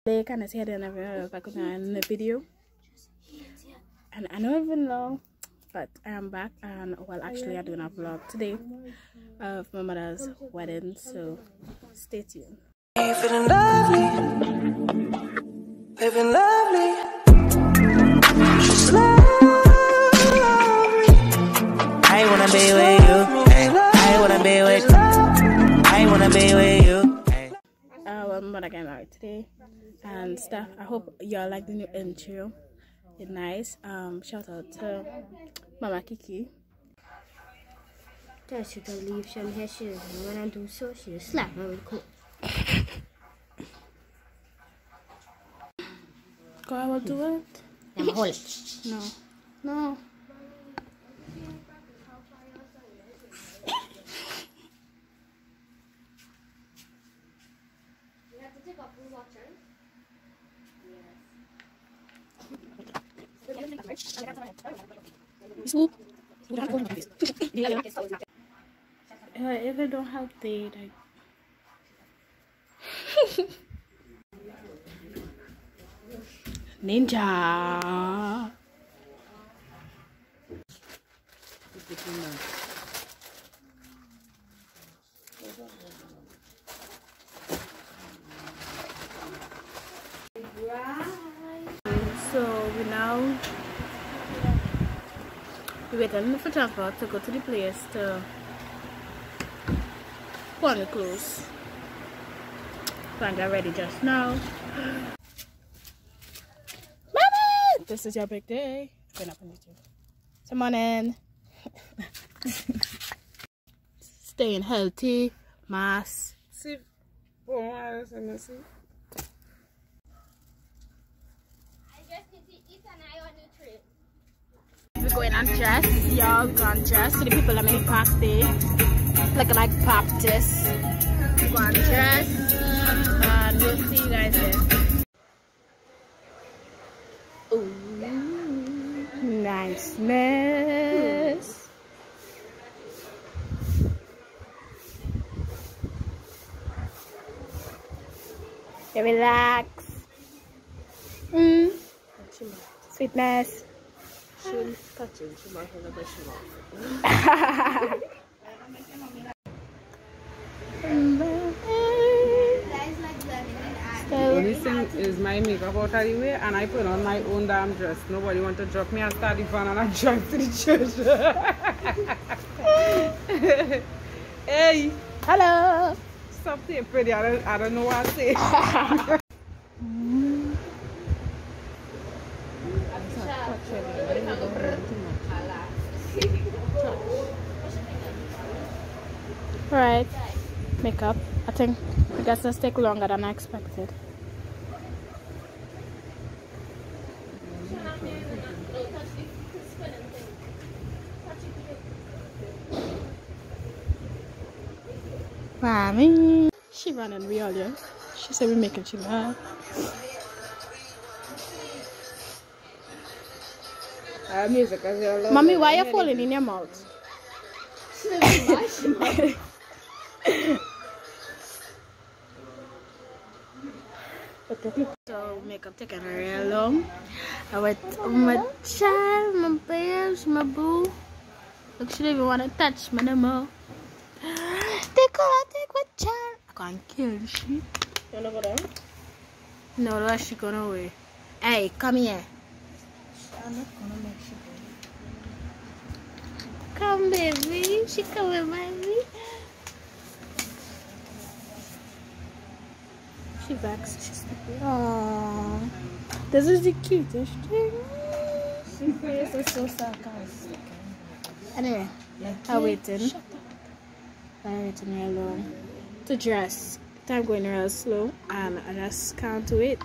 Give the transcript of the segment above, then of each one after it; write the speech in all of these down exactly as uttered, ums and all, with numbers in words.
They kind of said I never back in the video, and I don't even know, but I'm back and well, actually, I'm doing a vlog today of my mother's wedding, so stay tuned. Feeling lovely, living lovely, just lovely. I wanna be with you. I wanna be with. I wanna be with you. Uh, well, my mother got married today and stuff. I hope y'all like the new intro. It's nice. Um, shout out to Mama Kiki. Tell she to leave some here. She when I do so, she slap me with cool. Go, I will do it. I'm hold it. No, no. Uh, if I don't have the like ninja. So we now we waiting for transport to go to the place to put on the clothes. So I got ready just now. Mommy! This is your big day. Going up on YouTube. Good morning. Staying healthy. Mask. See, oh, I was in the sea. We're going on dress. Y'all go on dress. So the people that many park day. Like like practice. We go on dress. And we'll see you guys there. Ooh. Niceness. Yeah, relax. Mm. Sweetness. She'll touch it. She might have a brush off. The only thing is my makeup out of the way and I put on my own damn dress. Nobody want to drop me and start the van and I drive to the church. Hey! Hello! Stop saying pretty. I don't, I don't know what to say. Alright, makeup. I think I guess this take longer than I expected. Mommy, she running real, yeah. She said we're making she laugh. Uh, music, Mommy, why are you falling in your mouth? So makeup taking real long. I went my child, my babes, my boo. Look, she don't even want to touch me no more. They gonna take my child. I can't kill she. You wanna go down? No, that's she gonna away. Hey, come here. I'm not gonna make she go. Come, baby. She coming, baby. She vexed. She's stupid. Aww. This is the cutest thing. She face is so sarcastic. Anyway, I'm waiting. I'm waiting real long to dress. Time going real slow, and I just can't wait.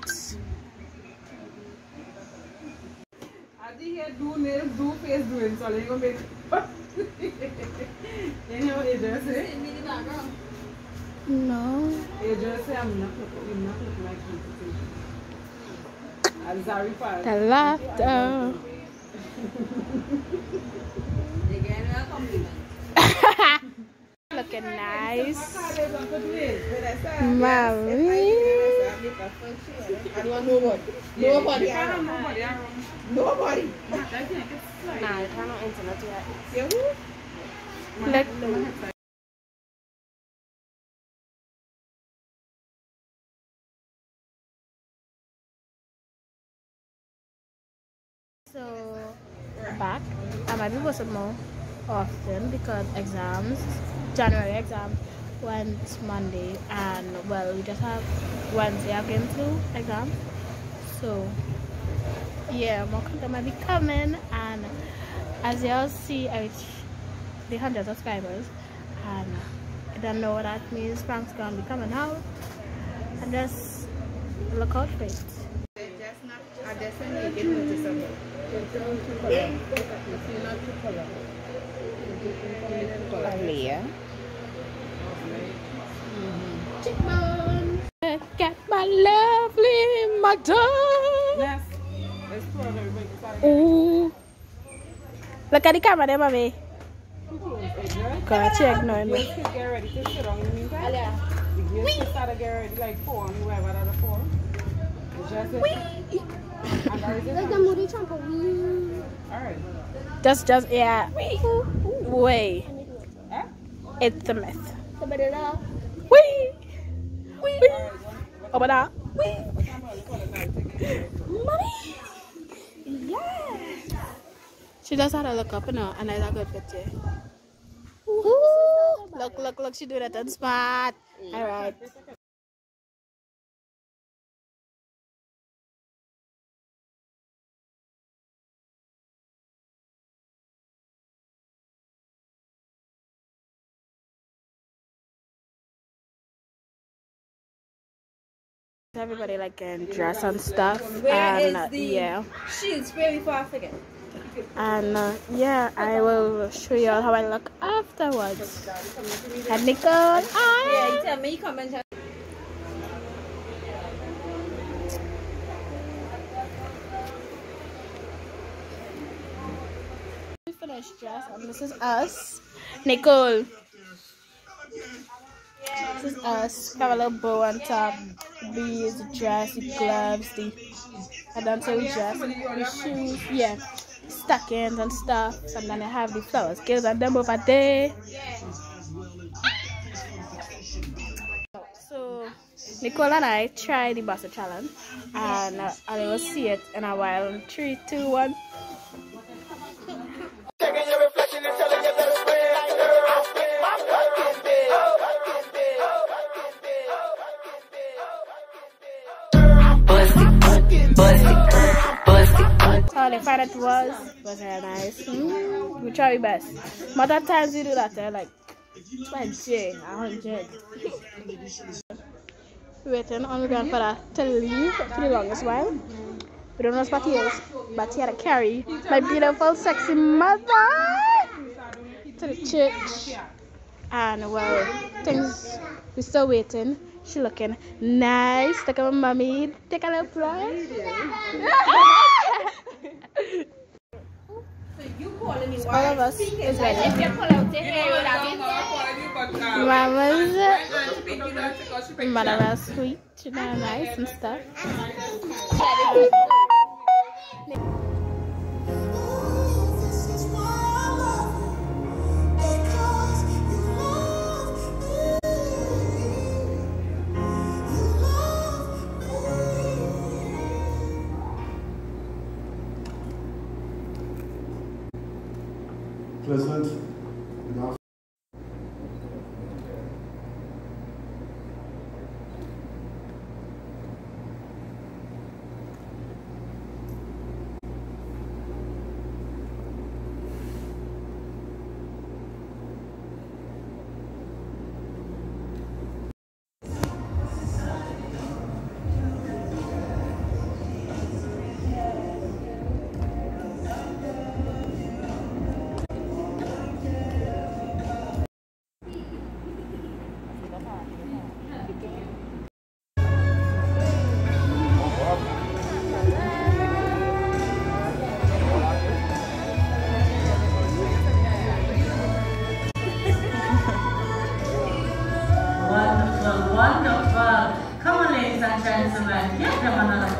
I did hear do nails, do face doing, so you're gonna make. You know what you just say? No. You just say I'm not looking, not looking like you. I'm sorry for The laughter. Looking nice. Mommy. I don't want nobody. Nobody. You can't have nobody around. Nobody. I think it's like. Nah, I can't on internet yet. Yeah, who? Like, So back, I might be working more often because exams, January exam went Monday, and well, we just have Wednesday again through exam. So yeah, more content might be coming, and as y'all see, I reached the one hundred subscribers, and I don't know what that means. Frank's gonna be coming out, and just look out for it. I definitely get into something. Leah. Chickbone. Get my lovely mother. yes. Let's pour everybody. Ooh. Look at the camera there, mommy. Gonna check now. You should get ready to sit down in the meantime. You should start to get ready like four and whoever that four. Just it. And that is it. Like the moody trampoline. Alright. Just, just, yeah. Wait. Huh? It's a myth. Somebody else. Wee. Wee. Over there. Wee. Mommy. Yeah. She does how to look up, you know, and it's a good picture. Ooh. Look, look, look. She do that on smart. All right. Everybody like can dress and stuff. Where and, is uh, the yeah. shield spray before I forget? And uh, yeah, I will show you all how I look afterwards. And Nicole, ah! Yeah, you tell me, you come and tell We finished dress, and this is us. Nicole. This is us. Have a little bow on top. Beads, the dress, the gloves, the I don't say we dress, the shoes, yeah, stockings and stuff. And then I have the flowers, girls and them over there. So Nicole and I tried the Bossa challenge, and uh, I will see it in a while. Three, two, one. Taking your reflection and telling you better spin like girl. I spin my fucking bed. Bust it, bust it. How they find it was was very nice. Mm, we try our best. But at times we do that, eh? Like twenty, a hundred. Waiting on my grandfather to leave for the longest while. We don't know what he is, but he had to carry my beautiful, sexy mother to the church. And well, things we're still waiting. She looking nice. Look at my mommy. Take a little fly. All of us is ready. If you pull out the hair, you have it. Mama's mother was sweet. She's very nice and stuff. Pleasant enough.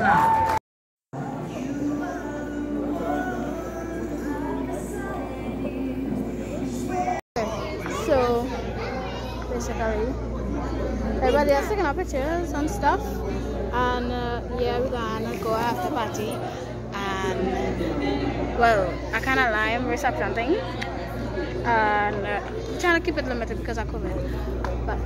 snap. So basically, everybody is taking our pictures and stuff, and uh, yeah, we're gonna go after party. And well, I kind of lie, I'm reception thing, and uh, I'm trying to keep it limited because of COVID. But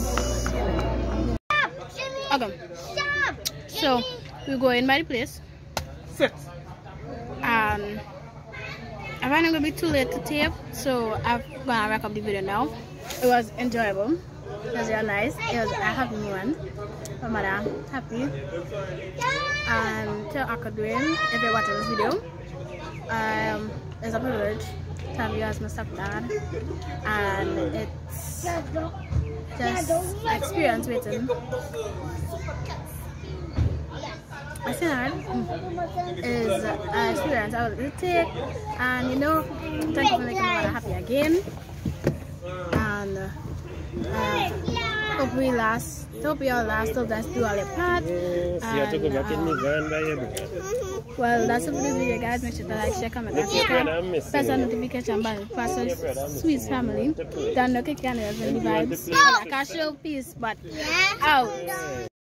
okay, so we go in by the place. Sit. And I find it's gonna be too late to tape, so I'm gonna wrap up the video now. It was enjoyable. It was really nice. It was a happy moment. My mother happy. And tell Akadwin, if you're watching this video, um, it's a privilege to have you as my stepdad, and it's just experience with him. I think that is an experience I would take, and you know, thank you for making me happy again, and uh, hope we last, hope we all last, hope that's do all your part, and um, well, that's it for the video, guys. Make sure to like, share, comment, and subscribe, press the notification bell, pass the Sweet family, download the channel and the vibes. I can't show peace, but out.